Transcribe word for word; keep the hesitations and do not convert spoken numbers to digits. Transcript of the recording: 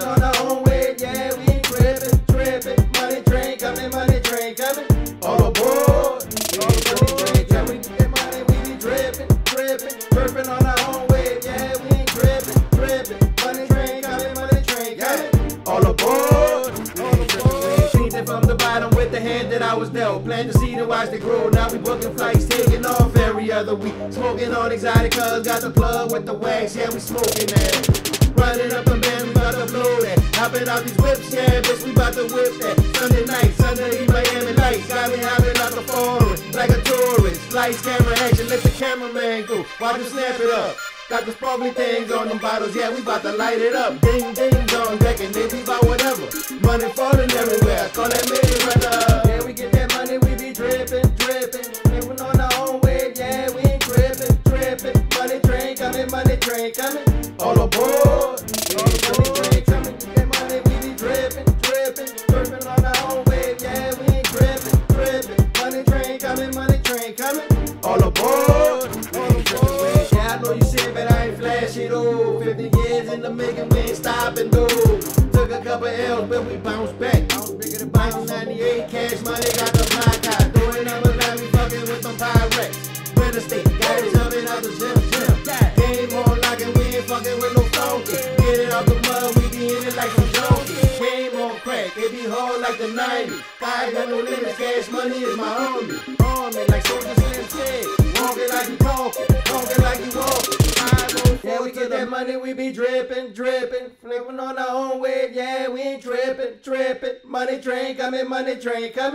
on our own way, yeah, we ain't tripping, tripping. Money train coming, money train coming. All aboard, all aboard. Yeah, we get that money, we be dripping, dripping. Dripping on our own way, yeah, we ain't tripping, tripping. Money train coming, money train coming. All aboard, all aboard. Seen it from the bottom with the hand that I was dealt. Plant the seed and watch it grow. Now we booking flights, taking off every other week. Smoking on exotic cuz, got the plug with the wax, yeah, we smoking that. Running up and band, we bout to blow that. Hopping out these whips, yeah, bitch, we bout to whip that. Sunday nights, under these Miami lights, got me hopping out the foreign, like a tourist. Lights, camera, action, let the cameraman go. Watch him snap it up. Got the sparkly things on them bottles, yeah, we bout to light it up. Ding, ding, dong, deck, and they be bout whatever. Money falling everywhere, call that million runner. Yeah, we get that money, we be dripping, dripping. Living on our own way, yeah, we ain't tripping, tripping. Money train coming, money train coming. All aboard, all aboard. Money train coming, get that money, we be dripping, dripping. Dripping on our own way, yeah, we ain't tripping, tripping. Money train coming, money train coming. All aboard, all aboard. Yeah, I know you said, but I ain't flashy though. Fifty years in the making, we ain't stopping though. Took a couple L's, but we bounced back. Bounce ninety-eight, cash money, got the block out. Throwing numbers like we fucking with them Pyrex. Real estate, got it jumping out the gym, gym. Game on locking, we ain't fucking with no funky. Get it out the mud, we be in it like some junkies. Game on crack, it be hard like the nineties. I got no limits, cash money is my army. Army, like Soldier Slim said. Walking like you talking, talking like you walking. Yeah, we get that money, we be dripping, dripping. Flipping on our own wave, yeah, we ain't tripping, tripping. Money train coming, money train coming.